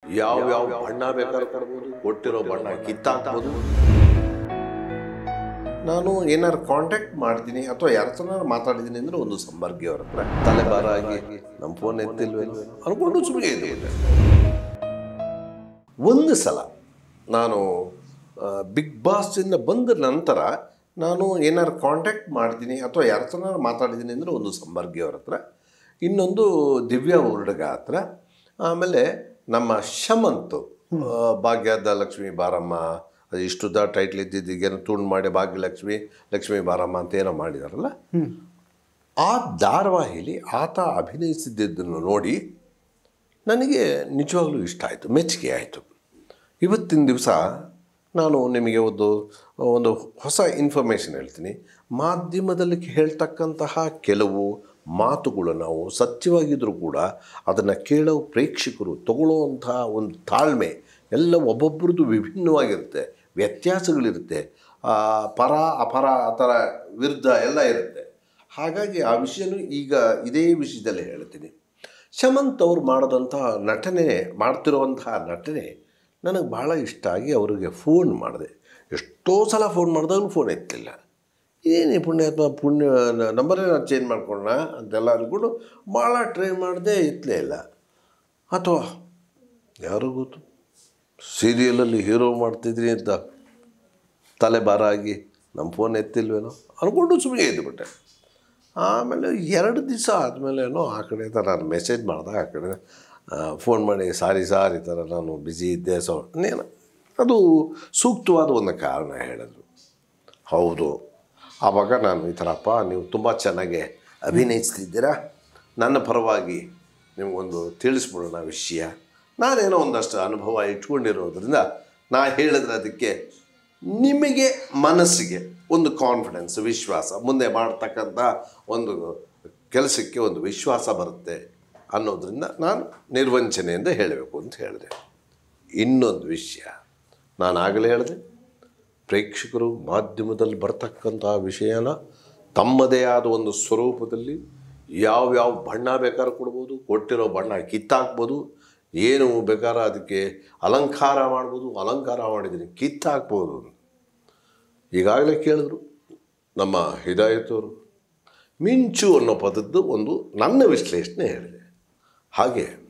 ಯಾವ ಬಣ್ಣ ಬೇಕಾದ್ರೂ ಕೊಡ್ಬೋದು, ಕೊಟ್ಟಿರೋ ಬಣ್ಣ ಕಿತ್ತಾಕ್ಬೋದು. ನಾನು ಏನಾರು ಕಾಂಟ್ಯಾಕ್ಟ್ ಮಾಡ್ತೀನಿ ಅಥವಾ ಯಾರ ಹತ್ರ ಮಾತಾಡಿದ್ದೀನಿ ಅಂದರೆ ಒಂದು ಸಂಬರ್ಗಿ ಅವ್ರ ಹತ್ರ ತಲೆಬಾರಾಗಿ ನಮ್ಮ ಫೋನ್ ಎತ್ತಿಲ್ವೇನೋ ಅನ್ಕೊಂಡು ಸುಮ್ಮನೆ ಇದೆ. ಒಂದು ಸಲ ನಾನು ಬಿಗ್ ಬಾಸ್ಸಿಂದ ಬಂದ ನಂತರ ನಾನು ಏನಾರು ಕಾಂಟ್ಯಾಕ್ಟ್ ಮಾಡ್ತೀನಿ ಅಥವಾ ಯಾರ ಹತ್ರ ಮಾತಾಡಿದ್ದೀನಿ ಅಂದರೆ ಒಂದು ಸಂಬರ್ಗಿ ಅವ್ರ ಹತ್ರ, ಇನ್ನೊಂದು ದಿವ್ಯಾ ಹುಡುಗ ಹತ್ರ, ಆಮೇಲೆ ನಮ್ಮ ಶಮಂತ್ ಭಾಗ್ಯದ ಲಕ್ಷ್ಮೀ ಬಾರಮ್ಮ, ಅದು ಇಷ್ಟುದ ಟೈಟ್ಲ್ ಇದ್ದಿದ್ದೀಗೇನೋ ತುಂಡು ಮಾಡಿ ಭಾಗ್ಯಲಕ್ಷ್ಮಿ ಲಕ್ಷ್ಮೀ ಬಾರಮ್ಮ ಅಂತ ಏನೋ ಮಾಡಿದಾರಲ್ಲ, ಆ ಧಾರಾವಾಹಿಲಿ ಆತ ಅಭಿನಯಿಸಿದ್ದನ್ನು ನೋಡಿ ನನಗೆ ನಿಜವಾಗ್ಲೂ ಇಷ್ಟ ಆಯಿತು, ಮೆಚ್ಚುಗೆ ಆಯಿತು. ಇವತ್ತಿನ ದಿವಸ ನಾನು ನಿಮಗೆ ಒಂದು ಹೊಸ ಇನ್ಫಾರ್ಮೇಷನ್ ಹೇಳ್ತೀನಿ. ಮಾಧ್ಯಮದಲ್ಲಿ ಹೇಳ್ತಕ್ಕಂತಹ ಕೆಲವು ಮಾತುಗಳು ನಾವು ಸತ್ಯವಾಗಿದ್ದರೂ ಕೂಡ ಅದನ್ನು ಕೇಳೋ ಪ್ರೇಕ್ಷಕರು ತಗೊಳ್ಳೋವಂತಹ ಒಂದು ತಾಳ್ಮೆ ಎಲ್ಲ ಒಬ್ಬೊಬ್ಬರದ್ದು ವಿಭಿನ್ನವಾಗಿರುತ್ತೆ, ವ್ಯತ್ಯಾಸಗಳಿರುತ್ತೆ, ಪರ ಅಪರ ಆ ಥರ ವಿರುದ್ಧ ಎಲ್ಲ ಇರುತ್ತೆ. ಹಾಗಾಗಿ ಆ ವಿಷಯನೂ ಈಗ ಇದೇ ವಿಷಯದಲ್ಲಿ ಹೇಳ್ತೀನಿ. ಶಮಂತ್ ಅವರು ಮಾಡ್ತಿರುವಂತಹ ನಟನೆ ನನಗೆ ಭಾಳ ಇಷ್ಟ ಆಗಿ ಅವರಿಗೆ ಫೋನ್ ಮಾಡಿದೆ. ಎಷ್ಟೋ ಸಲ ಫೋನ್ ಮಾಡಿದಾಗಲೂ ಫೋನ್ ಎತ್ತಲಿಲ್ಲ. ಇದೇನು ಪುಣ್ಯ ನಂಬರೇ ನಾನು ಚೇಂಜ್ ಮಾಡ್ಕೊಳ್ಳೋಣ ಅಂತೆಲ್ಲ ಅಂದ್ಕೊಂಡು ಭಾಳ ಟ್ರೈ ಮಾಡಿದೆ, ಎತ್ತಲೇ ಇಲ್ಲ. ಅಥವಾ ಯಾರೂ ಗೊತ್ತು ಸೀರಿಯಲಲ್ಲಿ ಹೀರೋ ಮಾಡ್ತಿದ್ರಿ ಅಂತ ತಲೆ ಭಾರಾಗಿ ನಮ್ಮ ಫೋನ್ ಎತ್ತಿಲ್ವೇನೋ ಅಂದ್ಕೊಂಡು ಸುಮ್ಮನೆ ಇದ್ದುಬಿಟ್ಟೆ. ಆಮೇಲೆ 2 ದಿವಸ ಆದಮೇಲೇನೋ ಆ ಕಡೆಯಿಂದ ನಾನು ಮೆಸೇಜ್ ಮಾಡಿದೆ, ಆ ಕಡೆ ಫೋನ್ ಮಾಡಿ ಸಾರಿ ಈ ಥರ ನಾನು ಬ್ಯುಸಿ ಇದ್ದೆ ಅದು ಸೂಕ್ತವಾದ ಒಂದು ಕಾರಣ ಹೇಳಿದ್ರು. ಹೌದು, ಆವಾಗ ನಾನು ಈ ಥರಪ್ಪ ನೀವು ತುಂಬ ಚೆನ್ನಾಗಿ ಅಭಿನಯಿಸ್ತಿದ್ದೀರಾ, ನನ್ನ ಪರವಾಗಿ ನಿಮಗೊಂದು ತಿಳಿಸ್ಬಿಡೋಣ ವಿಷಯ, ನಾನೇನೋ ಒಂದಷ್ಟು ಅನುಭವ ಇಟ್ಕೊಂಡಿರೋದ್ರಿಂದ ನಾ ಹೇಳಿದ್ರೆ ಅದಕ್ಕೆ ನಿಮಗೆ ಮನಸ್ಸಿಗೆ ಒಂದು ಕಾನ್ಫಿಡೆನ್ಸ್, ವಿಶ್ವಾಸ, ಮುಂದೆ ಮಾಡ್ತಕ್ಕಂಥ ಒಂದು ಕೆಲಸಕ್ಕೆ ಒಂದು ವಿಶ್ವಾಸ ಬರುತ್ತೆ ಅನ್ನೋದರಿಂದ ನಾನು ನಿರ್ವಂಚನೆಯಿಂದ ಹೇಳಬೇಕು ಅಂತ ಹೇಳಿದೆ. ಇನ್ನೊಂದು ವಿಷಯ ನಾನು ಆಗಲೇ ಹೇಳಿದೆ, ಪ್ರೇಕ್ಷಕರು ಮಾಧ್ಯಮದಲ್ಲಿ ಬರ್ತಕ್ಕಂತಹ ವಿಷಯನ ತಮ್ಮದೇ ಆದ ಒಂದು ಸ್ವರೂಪದಲ್ಲಿ ಯಾವ್ಯಾವ ಬಣ್ಣ ಬೇಕಾದ್ರೂ ಕೊಡ್ಬೋದು, ಕೊಟ್ಟಿರೋ ಬಣ್ಣ ಕಿತ್ತಾಕ್ಬೋದು, ಏನು ಬೇಕಾದ್ರೆ ಅದಕ್ಕೆ ಅಲಂಕಾರ ಮಾಡ್ಬೋದು, ಅಲಂಕಾರ ಮಾಡಿದ್ದೀನಿ ಕಿತ್ತಾಕ್ಬೋದು. ಈಗಾಗಲೇ ಕೇಳಿದ್ರು ನಮ್ಮ ಹಿದಾಯತವರು ಮಿಂಚು ಅನ್ನೋ ಪದದ್ದು ಒಂದು ನನ್ನ ವಿಶ್ಲೇಷಣೆ ಹೇಳಿದೆ. ಹಾಗೆ